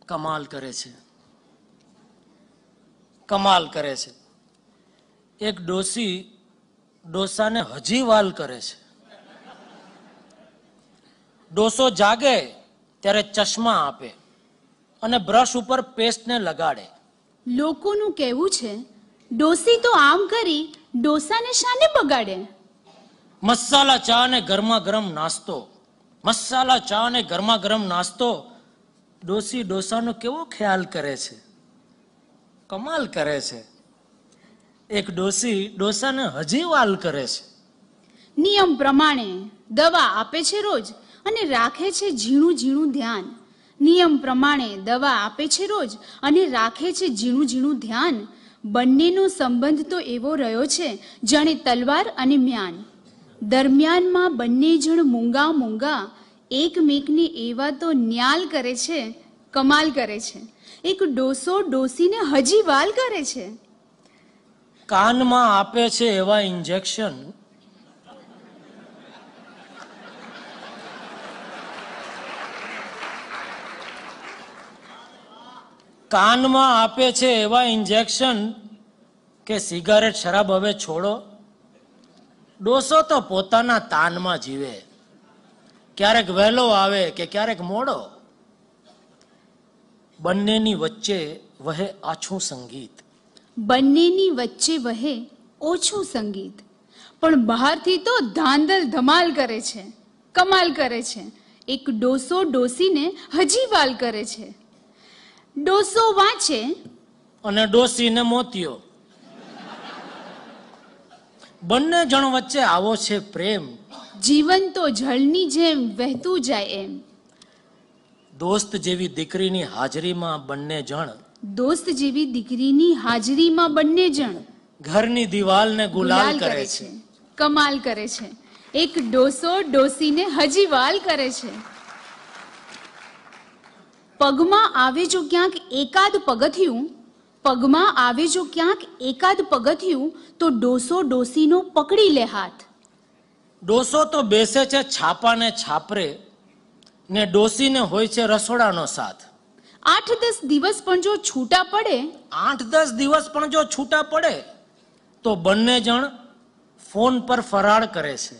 કમાલ કરે છે, કમાલ કરે છે. એક ડોસી ડોસાને હજી વાલ કરે છે. ડોસો જાગે ત્યારે ચશ્મા આપે અને બ્રશ ઉપર પેસ્ટને લગાડે. લોકોનું કહેવું છે ડોસી તો આમ કરી ડોસાને શાને બગાડે. મસાલા ચા અને ગરમા ગરમ નાસ્તો, મસાલા ચા અને ગરમા ગરમ નાસ્તો. ડોસી ડોસાનો કેવો ખ્યાલ કરે છે, કમાલ કરે છે. એક ડોસી ડોસાને હજી વાલ કરે છે. નિયમ પ્રમાણે દવા આપે છે રોજ અને રાખે છે ઝીણું ઝીણું ધ્યાન. નિયમ પ્રમાણે દવા આપે છે રોજ અને રાખે છે ઝીણું ઝીણું ધ્યાન. બંનેનો સંબંધ તો એવો રહ્યો છે જાણે તલવાર અને મ્યાન. દરમિયાનમાં બંને જણ મૂંગા મૂંગા એકમેકને એવા તો ન્યાલ કરે છે, કમાલ કરે છે. એક ડોસો ડોસીને હજી વાલ કરે છે. કાનમાં આપે છે એવા ઇન્જેક્શન, કાનમાં આપે છે એવા ઇન્જેક્શન કે સિગારેટ શરાબ હવે છોડો. ડોસો તો પોતાના તાનમાં જીવે, ક્યારેક વહેલો આવે કે ક્યારેક મોડો. બંનેની વચ્ચે વહે આછું સંગીત, બંનેની વચ્ચે વહે ઓછું સંગીત. પણ બહારથી તો ધાંધલ ધમાલ કરે છે, કમાલ કરે છે. એક ડોસો ડોસીને હજી વાલ કરે છે. ડોસો વાંચે અને ડોસીને મોતિયો. બંને જણ વચ્ચે આવો છે પ્રેમ, જીવન તો જળની જેમ વહેતું જાય એમ. દોસ્ત જેવી દીકરીની હાજરીમાં બંને જણ, દોસ્ત જેવી દીકરીની હાજરીમાં બંને જણ ઘરની દિવાલને ગુલાલ કરે છે. કમાલ કરે છે. એક ડોસો ડોસીને હજી વાલ કરે છે. પગમાં આવે જો ક્યાંક એકાદ પગથિયું, પગમાં આવે જો ક્યાંક એકાદ પગથિયું તો ડોસો ડોસીનો પકડી લે હાથ. ડોસો તો બેસે છે છાપાને છાપરે ને ડોસીને હોય છે રસોડાનો સાથ. 8-10 દિવસ પણ જો છૂટા પડે, 8-10 દિવસ પણ જો છૂટા પડે તો બંને જણ ફોન પર ફરાળ કરે છે,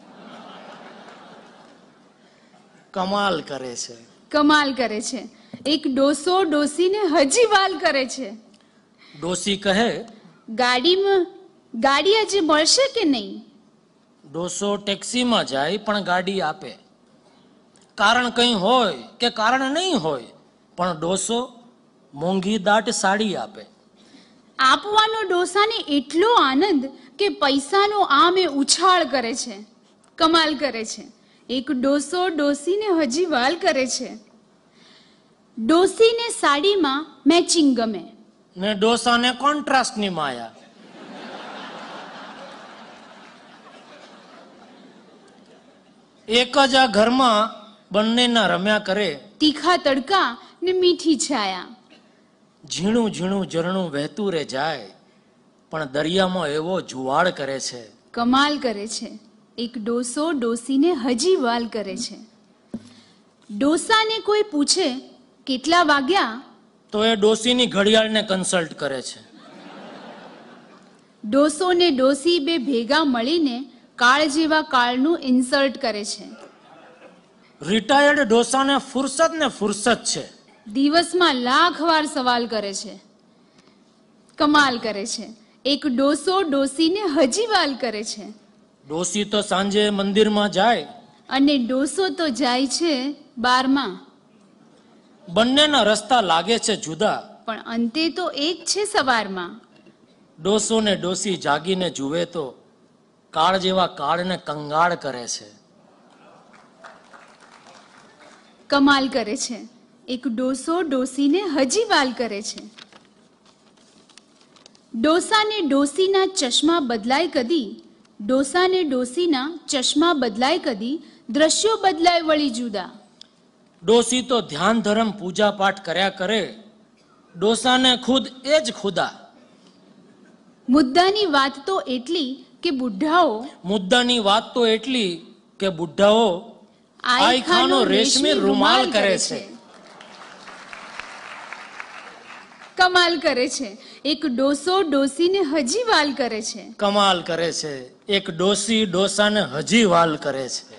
કમાલ કરે છે. કમાલ કરે છે. એક ડોસો ડોસીને હજી વાલ કરે છે. ડોસી કહે ગાડીમાં ગાડી આજે મળશે કે નહીં. ડોસો ટેક્સીમાં જાય પણ ગાડી આપે. કારણ કંઈ હોય કે કારણ નહીં હોય પણ ડોસો મોંઘી દાટ સાડી આપે. આપવાનો ડોસાને એટલો આનંદ કે પૈસાનો આમે ઉછાળ કરે છે, કમાલ કરે છે. એક ડોસો ડોસીને હજી વાલ કરે છે. ડોસીને સાડીમાં મેચિંગ ગમે ને ડોસાને કોન્ટ્રાસ્ટની માયા. એક જ આ ઘરમાં બંનેના રમ્યા કરે તીખા તડકા ને મીઠી છાયા. ઝીણું ઝીણું ઝરણું વહેતું રે જાય પણ દરિયામાં એવો જુવાળ કરે છે, કમાલ કરે છે. એક ડોસો ડોસીને હજી વાલ કરે છે. ડોસાને કોઈ પૂછે કેટલા વાગ્યા તો એ ડોસીની ઘડિયાળને કન્સલ્ટ કરે છે. ડોસો ને ડોસી બે ભેગા મળીને કાળ જેવા કાળનું ઇન્સર્ટ કરે છે. રિટાયર્ડ ડોસાને ફુરસત છે. દિવસમાં લાખ વાર સવાલ કરે છે, કમાલ કરે છે. એક ડોસો ડોસીને હજી વાલ કરે છે. ડોસી તો સાંજે મંદિરમાં જાય અને ડોસો તો જાય છે બારમાં. બંનેના રસ્તા લાગે છે જુદા પણ અંતે તો એક છે સવારમાં. ડોસો ને ડોસી જાગીને જુએ તો કાળ જેવા કાળને કંગાળ કરે છે, કમાલ કરે છે. એક ડોસો ડોસીને હજી વાલ કરે છે. ડોસાને ડોસીના ચશ્મા બદલાય કદી, ડોસાને ડોસીના ચશ્મા બદલાય કદી, દ્રશ્યો બદલાય વળી જુદા. ડોસી તો ધ્યાન ધર્મ પૂજા પાઠ કર્યા કરે, ડોસાને ખુદ એ જ ખુદા. મુદ્દાની વાત તો એટલી કે બુઢ્ઢાઓ, મુદ્દાની વાત તો એટલી કે બુઢ્ઢાઓ આયખાનો રેશમી રૂમાલ કરે છે. કમાલ કરે છે એક ડોસો ડોસીને હજી વાલ કરે છે. કમાલ કરે છે એક ડોસી ડોસાને હજી વાલ કરે છે.